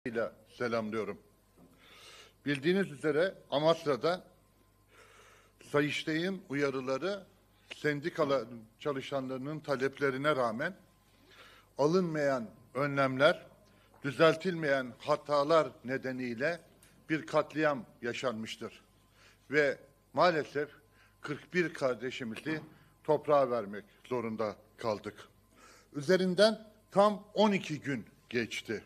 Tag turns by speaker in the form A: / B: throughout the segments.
A: ile selamlıyorum. Bildiğiniz üzere Amasra'da Sayıştay'ın uyarıları sendikalar çalışanlarının taleplerine rağmen alınmayan önlemler, düzeltilmeyen hatalar nedeniyle bir katliam yaşanmıştır. Ve maalesef 41 kardeşimizi toprağa vermek zorunda kaldık. Üzerinden tam 12 gün geçti.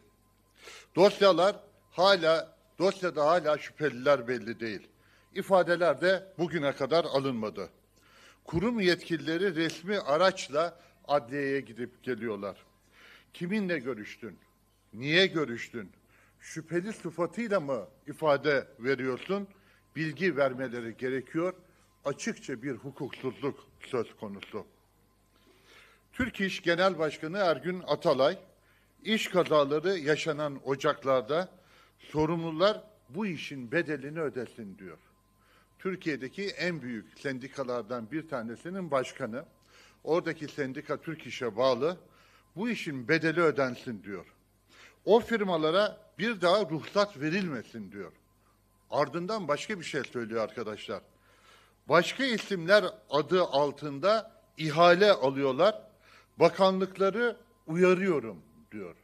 A: Dosyada hala şüpheliler belli değil. İfadeler de bugüne kadar alınmadı. Kurum yetkilileri resmi araçla adliyeye gidip geliyorlar. Kiminle görüştün? Niye görüştün? Şüpheli sıfatıyla mı ifade veriyorsun? Bilgi vermeleri gerekiyor. Açıkça bir hukuksuzluk söz konusu. Türk İş Genel Başkanı Ergün Atalay, İş kazaları yaşanan ocaklarda sorumlular bu işin bedelini ödesin diyor. Türkiye'deki en büyük sendikalardan bir tanesinin başkanı, oradaki sendika Türk İş'e bağlı, bu işin bedeli ödensin diyor. O firmalara bir daha ruhsat verilmesin diyor. Ardından başka bir şey söylüyor arkadaşlar. Başka isimler adı altında ihale alıyorlar. Bakanlıkları uyarıyorum diyor.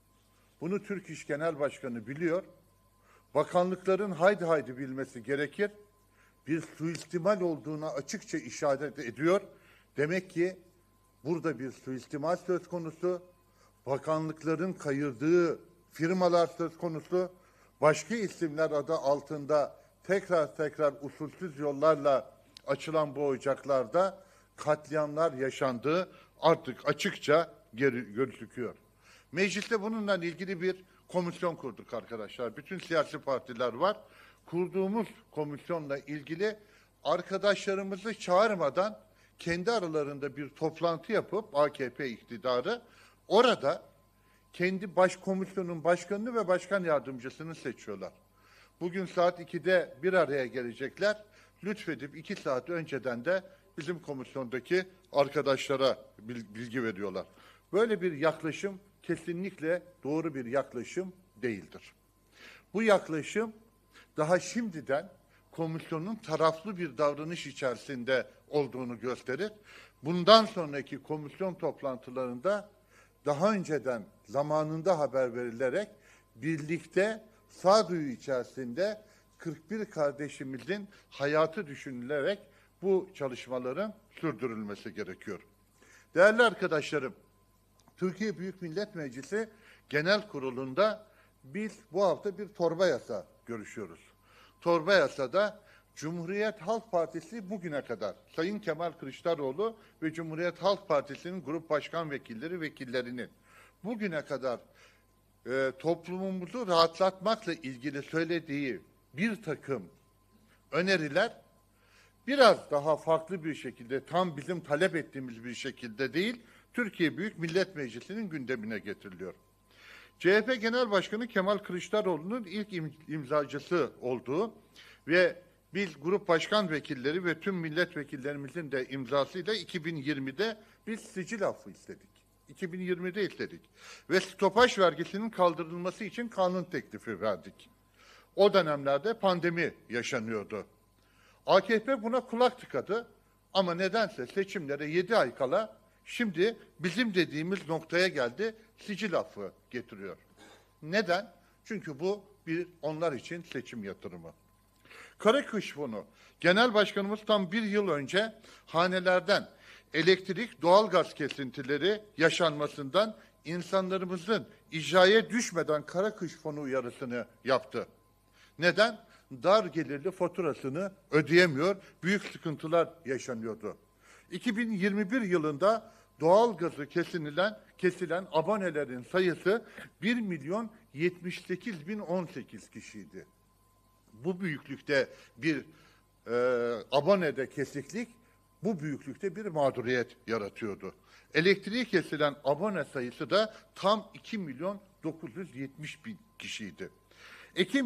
A: Bunu Türk İş Genel Başkanı biliyor. Bakanlıkların haydi bilmesi gerekir. Bir suistimal olduğuna açıkça işaret ediyor. Demek ki burada bir suistimal söz konusu. Bakanlıkların kayırdığı firmalar söz konusu. Başka isimler adı altında tekrar usulsüz yollarla açılan bu ocaklarda katliamlar yaşandığı artık açıkça gözüküyor. Mecliste bununla ilgili bir komisyon kurduk arkadaşlar. Bütün siyasi partiler var. Kurduğumuz komisyonla ilgili arkadaşlarımızı çağırmadan kendi aralarında bir toplantı yapıp AKP iktidarı orada kendi komisyonun başkanını ve başkan yardımcısını seçiyorlar. Bugün saat 2'de bir araya gelecekler. Lütfedip 2 saat önceden de bizim komisyondaki arkadaşlara bilgi veriyorlar. Böyle bir yaklaşım kesinlikle doğru bir yaklaşım değildir. Bu yaklaşım daha şimdiden komisyonun taraflı bir davranış içerisinde olduğunu gösterir. Bundan sonraki komisyon toplantılarında daha önceden zamanında haber verilerek birlikte sağduyu içerisinde 41 kardeşimizin hayatı düşünülerek bu çalışmaların sürdürülmesi gerekiyor. Değerli arkadaşlarım, Türkiye Büyük Millet Meclisi Genel Kurulu'nda biz bu hafta bir torba yasa görüşüyoruz. Torba yasada Cumhuriyet Halk Partisi bugüne kadar Sayın Kemal Kılıçdaroğlu ve Cumhuriyet Halk Partisi'nin grup başkan vekillerinin bugüne kadar toplumumuzu rahatlatmakla ilgili söylediği bir takım öneriler biraz daha farklı bir şekilde, tam bizim talep ettiğimiz bir şekilde değil, Türkiye Büyük Millet Meclisi'nin gündemine getiriliyor. CHP Genel Başkanı Kemal Kılıçdaroğlu'nun ilk imzacısı olduğu ve biz grup başkan vekilleri ve tüm milletvekillerimizin de imzasıyla 2020'de biz sicil affı istedik. 2020'de istedik. Ve stopaj vergisinin kaldırılması için kanun teklifi verdik. O dönemlerde pandemi yaşanıyordu. AKP buna kulak tıkadı ama nedense seçimlere 7 ay kala şimdi bizim dediğimiz noktaya geldi, sicil affı getiriyor. Neden? Çünkü bu onlar için seçim yatırımı. Karakış Fonu, Genel Başkanımız tam 1 yıl önce hanelerden elektrik, doğalgaz kesintileri yaşanmasından insanlarımızın icraya düşmeden Karakış Fonu uyarısını yaptı. Neden? Dar gelirli faturasını ödeyemiyor, büyük sıkıntılar yaşanıyordu. 2021 yılında doğalgazı kesilen abonelerin sayısı 1.078.018 kişiydi. Bu büyüklükte bir abonede kesiklik, bu büyüklükte bir mağduriyet yaratıyordu. Elektriği kesilen abone sayısı da tam 2.970.000 kişiydi. Ekim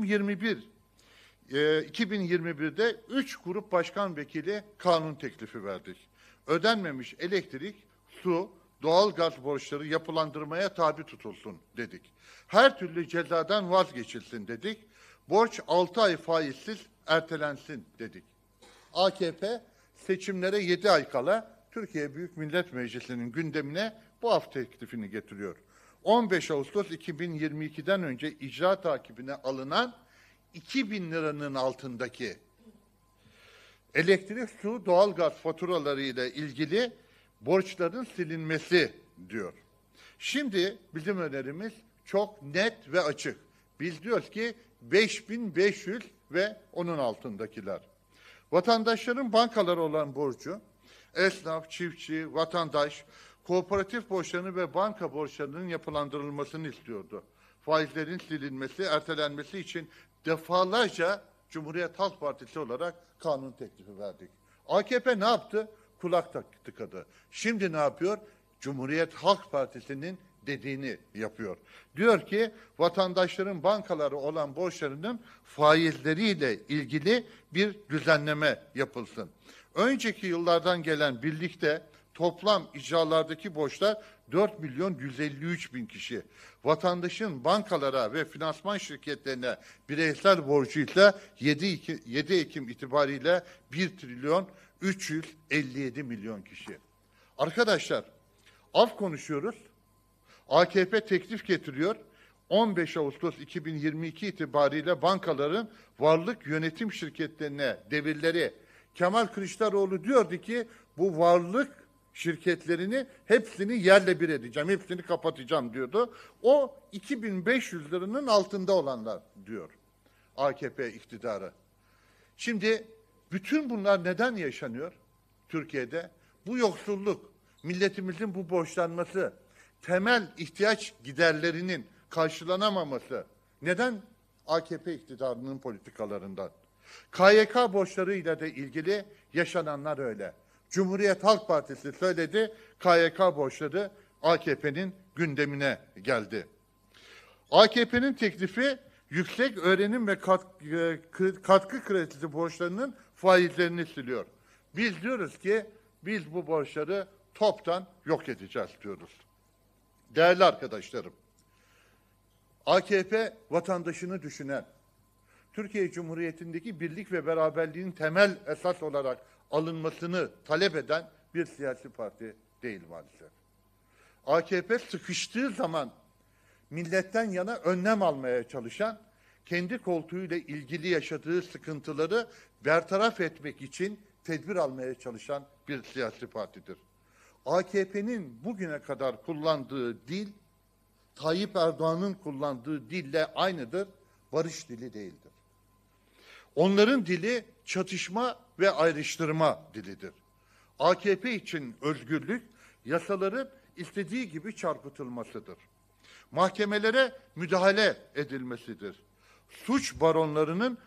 A: 2021'de 3 grup başkan vekili kanun teklifi verdik. Ödenmemiş elektrik, su, doğal gaz borçları yapılandırmaya tabi tutulsun dedik. Her türlü cezadan vazgeçilsin dedik. Borç 6 ay faizsiz ertelensin dedik. AKP seçimlere 7 ay kala Türkiye Büyük Millet Meclisi'nin gündemine bu af teklifini getiriyor. 15 Ağustos 2022'den önce icra takibine alınan 2.000 liranın altındaki elektrik, su, doğalgaz faturaları ile ilgili borçların silinmesi diyor. Şimdi bizim önerimiz çok net ve açık. Biz diyoruz ki 5.500 ve onun altındakiler. Vatandaşların bankalara olan borcu, esnaf, çiftçi, vatandaş, kooperatif borçlarını ve banka borçlarının yapılandırılmasını istiyordu. Faizlerin silinmesi, ertelenmesi için defalarca Cumhuriyet Halk Partisi olarak kanun teklifi verdik. AKP ne yaptı? Kulak tıkadı. Şimdi ne yapıyor? Cumhuriyet Halk Partisi'nin dediğini yapıyor. Diyor ki vatandaşların bankaları olan borçlarının faizleriyle ilgili bir düzenleme yapılsın. Önceki yıllardan gelen birlikte toplam icralardaki borçlar 4.153.000 kişi. Vatandaşın bankalara ve finansman şirketlerine bireysel borcu ise 7 Ekim itibariyle 1.357.000.000 kişi. Arkadaşlar, af konuşuyoruz. AKP teklif getiriyor. 15 Ağustos 2022 itibariyle bankaların varlık yönetim şirketlerine devirleri, Kemal Kılıçdaroğlu diyordu ki bu varlık şirketlerini hepsini yerle bir edeceğim, hepsini kapatacağım diyordu. O 2.500 liranın altında olanlar diyor AKP iktidarı. Şimdi bütün bunlar neden yaşanıyor Türkiye'de? Bu yoksulluk, milletimizin bu borçlanması, temel ihtiyaç giderlerinin karşılanamaması neden? AKP iktidarının politikalarından. KYK borçlarıyla da ilgili yaşananlar öyle. Cumhuriyet Halk Partisi söyledi, KYK borçları AKP'nin gündemine geldi. AKP'nin teklifi yüksek öğrenim ve katkı kredisi borçlarının faizlerini siliyor. Biz diyoruz ki biz bu borçları toptan yok edeceğiz diyoruz. Değerli arkadaşlarım, AKP vatandaşını düşünen, Türkiye Cumhuriyeti'ndeki birlik ve beraberliğin temel esas olarak alınmasını talep eden bir siyasi parti değil maalesef. AKP sıkıştığı zaman milletten yana önlem almaya çalışan, kendi koltuğuyla ilgili yaşadığı sıkıntıları bertaraf etmek için tedbir almaya çalışan bir siyasi partidir. AKP'nin bugüne kadar kullandığı dil, Tayyip Erdoğan'ın kullandığı dille aynıdır, barış dili değildir. Onların dili çatışma ve ayrıştırma dilidir. AKP için özgürlük, yasaların istediği gibi çarpıtılmasıdır. Mahkemelere müdahale edilmesidir. Suç baronlarının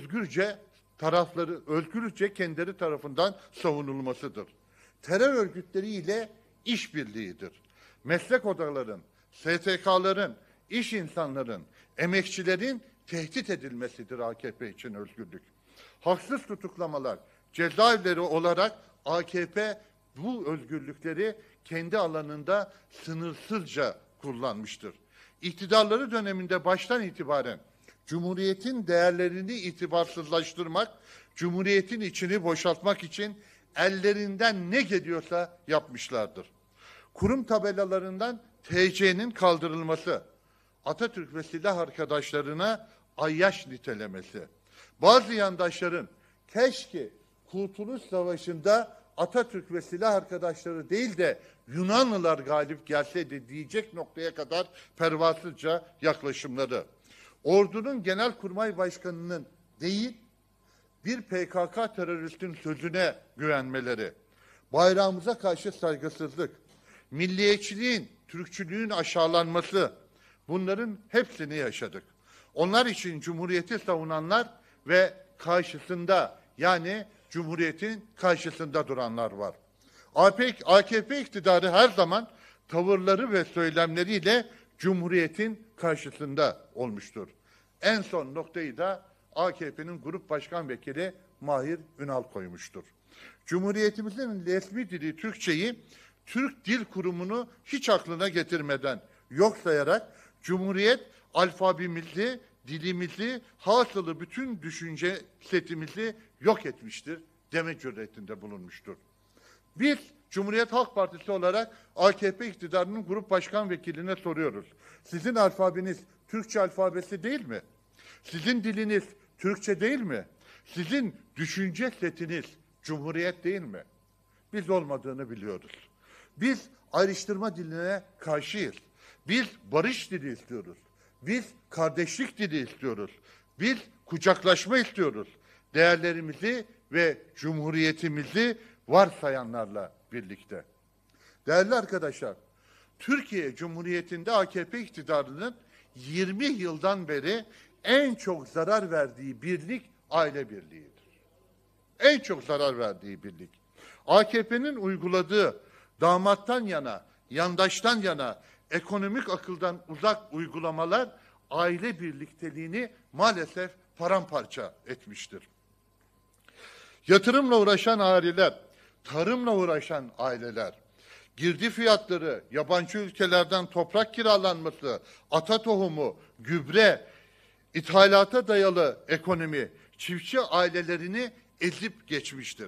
A: özgürce kendileri tarafından savunulmasıdır. Terör örgütleriyle işbirliğidir. Meslek odaların, STK'ların, iş insanların, emekçilerin tehdit edilmesidir AKP için özgürlük. Haksız tutuklamalar, cezaevleri olarak AKP bu özgürlükleri kendi alanında sınırsızca kullanmıştır. İktidarları döneminde baştan itibaren Cumhuriyet'in değerlerini itibarsızlaştırmak, Cumhuriyet'in içini boşaltmak için ellerinden ne geliyorsa yapmışlardır. Kurum tabelalarından TC'nin kaldırılması, Atatürk ve silah arkadaşlarına ayyaş nitelemesi, bazı yandaşların keşke Kurtuluş Savaşı'nda Atatürk ve silah arkadaşları değil de Yunanlılar galip gelseydi diyecek noktaya kadar pervasızca yaklaşımları, ordunun genelkurmay başkanının değil bir PKK teröristin sözüne güvenmeleri, bayrağımıza karşı saygısızlık, milliyetçiliğin, Türkçülüğün aşağılanması, bunların hepsini yaşadık. Onlar için Cumhuriyeti savunanlar ve karşısında, yani Cumhuriyet'in karşısında duranlar var. AKP iktidarı her zaman tavırları ve söylemleriyle Cumhuriyet'in karşısında olmuştur. En son noktayı da AKP'nin Grup Başkan Vekili Mahir Ünal koymuştur. Cumhuriyetimizin resmi dili Türkçeyi Türk Dil Kurumu'nu hiç aklına getirmeden yok sayarak Cumhuriyet alfabemizi, dilimizi, hasılı bütün düşünce setimizi yok etmiştir deme cüretinde bulunmuştur. Biz Cumhuriyet Halk Partisi olarak AKP iktidarının grup başkan vekiline soruyoruz. Sizin alfabeniz Türkçe alfabesi değil mi? Sizin diliniz Türkçe değil mi? Sizin düşünce setiniz Cumhuriyet değil mi? Biz olmadığını biliyoruz. Biz ayrıştırma diline karşıyız. Biz barış dili istiyoruz. Biz kardeşlik dili istiyoruz. Biz kucaklaşma istiyoruz. Değerlerimizi ve cumhuriyetimizi varsayanlarla birlikte. Değerli arkadaşlar, Türkiye Cumhuriyeti'nde AKP iktidarının 20 yıldan beri en çok zarar verdiği birlik aile birliğidir. En çok zarar verdiği birlik. AKP'nin uyguladığı damattan yana, yandaştan yana ekonomik akıldan uzak uygulamalar aile birlikteliğini maalesef paramparça etmiştir. Yatırımla uğraşan aileler, tarımla uğraşan aileler, girdi fiyatları, yabancı ülkelerden toprak kiralanması, ata tohumu, gübre, ithalata dayalı ekonomi, çiftçi ailelerini ezip geçmiştir.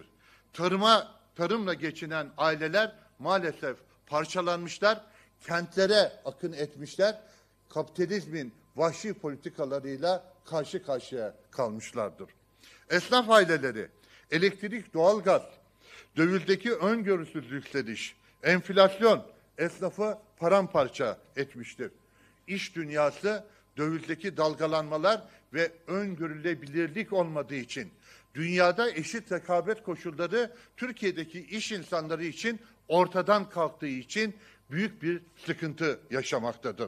A: Tarımla geçinen aileler maalesef parçalanmışlar, kentlere akın etmişler, kapitalizmin vahşi politikalarıyla karşı karşıya kalmışlardır. Esnaf aileleri, elektrik, doğalgaz, dövizdeki öngörüsüz yükseliş, enflasyon esnafı paramparça etmiştir. İş dünyası dövizdeki dalgalanmalar ve öngörülebilirlik olmadığı için dünyada eşit rekabet koşulları Türkiye'deki iş insanları için ortadan kalktığı için büyük bir sıkıntı yaşamaktadır.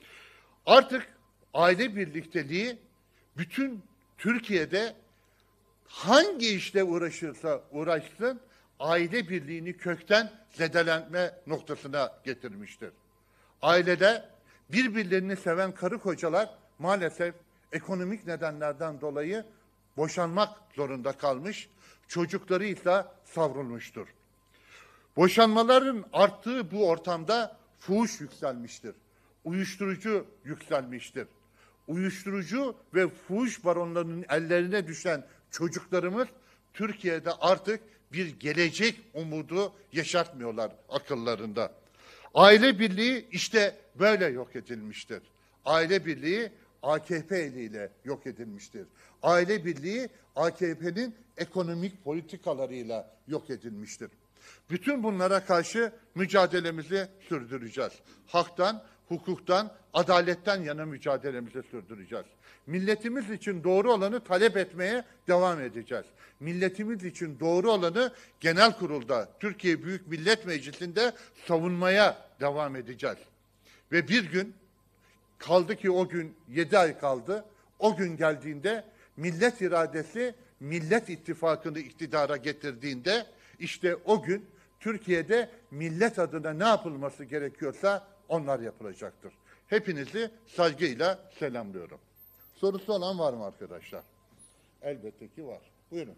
A: Artık aile birlikteliği bütün Türkiye'de hangi işle uğraşırsa uğraşsın aile birliğini kökten zedelenme noktasına getirmiştir. Ailede birbirlerini seven karı kocalar maalesef ekonomik nedenlerden dolayı boşanmak zorunda kalmış, çocukları ise savrulmuştur. Boşanmaların arttığı bu ortamda fuhuş yükselmiştir. Uyuşturucu yükselmiştir. Uyuşturucu ve fuhuş baronlarının ellerine düşen çocuklarımız Türkiye'de artık bir gelecek umudu yaşatmıyorlar akıllarında. Aile birliği işte böyle yok edilmiştir. Aile birliği AKP eliyle yok edilmiştir. Aile birliği AKP'nin ekonomik politikalarıyla yok edilmiştir. Bütün bunlara karşı mücadelemizi sürdüreceğiz. Haktan, hukuktan, adaletten yana mücadelemizi sürdüreceğiz. Milletimiz için doğru olanı talep etmeye devam edeceğiz. Milletimiz için doğru olanı genel kurulda, Türkiye Büyük Millet Meclisi'nde savunmaya devam edeceğiz. Ve bir gün, kaldı ki o gün 7 ay kaldı, o gün geldiğinde millet iradesi Millet İttifakı'nı iktidara getirdiğinde işte o gün Türkiye'de millet adına ne yapılması gerekiyorsa onlar yapılacaktır. Hepinizi saygıyla selamlıyorum. Sorusu olan var mı arkadaşlar? Elbette ki var. Buyurun.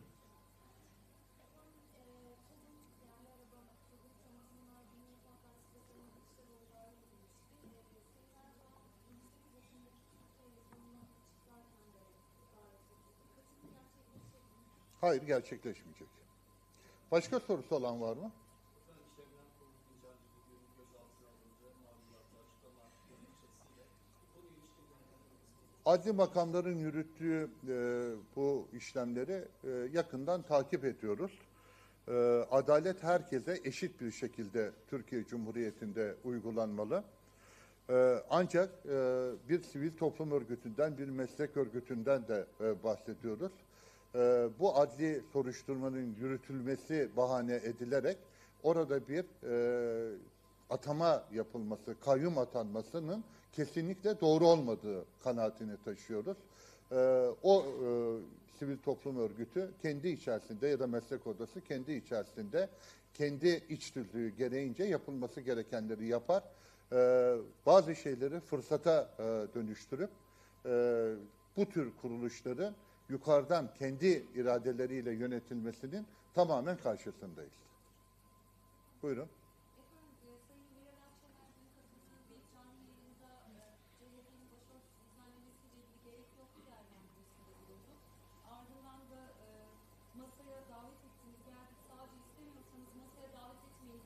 A: Hayır, gerçekleşmeyecek. Başka sorusu olan var mı? Adli makamların yürüttüğü bu işlemleri yakından takip ediyoruz. Adalet herkese eşit bir şekilde Türkiye Cumhuriyeti'nde uygulanmalı. Ancak bir sivil toplum örgütünden, bir meslek örgütünden de bahsediyoruz. Bu adli soruşturmanın yürütülmesi bahane edilerek orada bir atama yapılması, kayyum atanmasının kesinlikle doğru olmadığı kanaatini taşıyoruz. Sivil toplum örgütü kendi içerisinde ya da meslek odası kendi içerisinde kendi iç tüzüğü gereğince yapılması gerekenleri yapar. Bazı şeyleri fırsata dönüştürüp bu tür kuruluşların yukarıdan kendi iradeleriyle yönetilmesinin tamamen karşısındayız. Buyurun.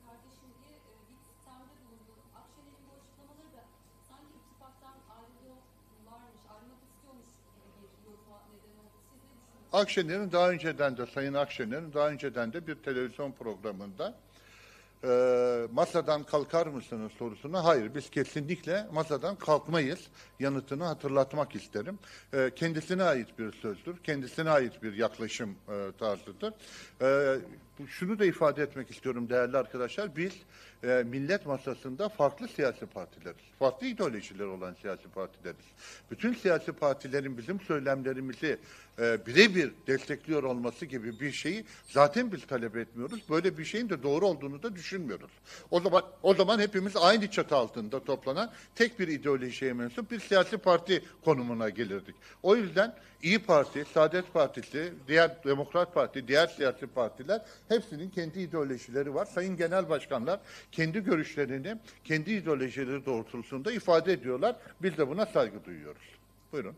B: kardeşim diye bir sistemde bulundu. Akşener'in bu açıklamaları da sanki ittifaktan ayrılıyorlarmış, ayrılmak istiyormuş gibi bir yoruma neden oldu. Siz ne düşünüyorsunuz?
A: Akşener'in daha önceden de, Sayın Akşener'in daha önceden de bir televizyon programında masadan kalkar mısınız sorusuna hayır biz kesinlikle masadan kalkmayız yanıtını hatırlatmak isterim. Kendisine ait bir sözdür, kendisine ait bir yaklaşım tarzıdır. Şunu da ifade etmek istiyorum değerli arkadaşlar, biz millet masasında farklı siyasi partileriz, farklı ideolojiler olan siyasi partileriz. Bütün siyasi partilerin bizim söylemlerimizi birebir destekliyor olması gibi bir şeyi zaten biz talep etmiyoruz. Böyle bir şeyin de doğru olduğunu da düşünmüyoruz. O zaman hepimiz aynı çatı altında toplanan tek bir ideolojiye mensup bir siyasi parti konumuna gelirdik. O yüzden İyi Parti, Saadet Partisi, diğer Demokrat Parti, diğer siyasi partiler hepsinin kendi ideolojileri var. Sayın Genel Başkanlar kendi görüşlerini, kendi ideolojileri doğrultusunda ifade ediyorlar. Biz de buna saygı duyuyoruz. Buyurun.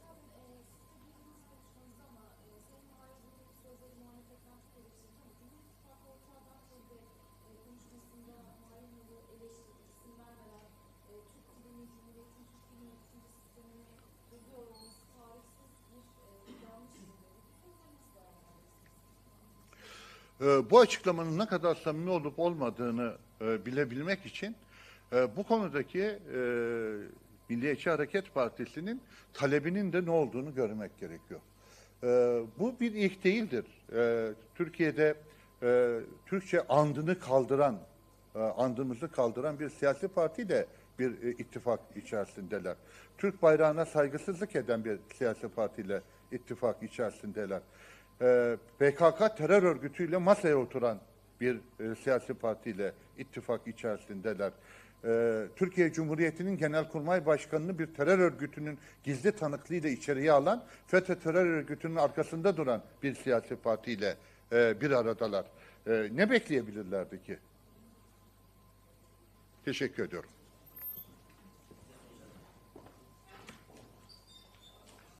A: Bu açıklamanın ne kadar samimi olup olmadığını bilebilmek için bu konudaki Milliyetçi Hareket Partisi'nin talebinin de ne olduğunu görmek gerekiyor. Bu bir ilk değildir. Türkiye'de Türkçe andını kaldıran, andımızı kaldıran bir siyasi parti de bir ittifak içerisindeler. Türk bayrağına saygısızlık eden bir siyasi partiyle ittifak içerisindeler. PKK terör örgütüyle masaya oturan bir siyasi partiyle ittifak içerisindeler. Türkiye Cumhuriyeti'nin Genelkurmay Başkanı'nı bir terör örgütünün gizli tanıklığıyla içeriye alan, FETÖ terör örgütünün arkasında duran bir siyasi partiyle bir aradalar. Ne bekleyebilirlerdi ki? Teşekkür ediyorum.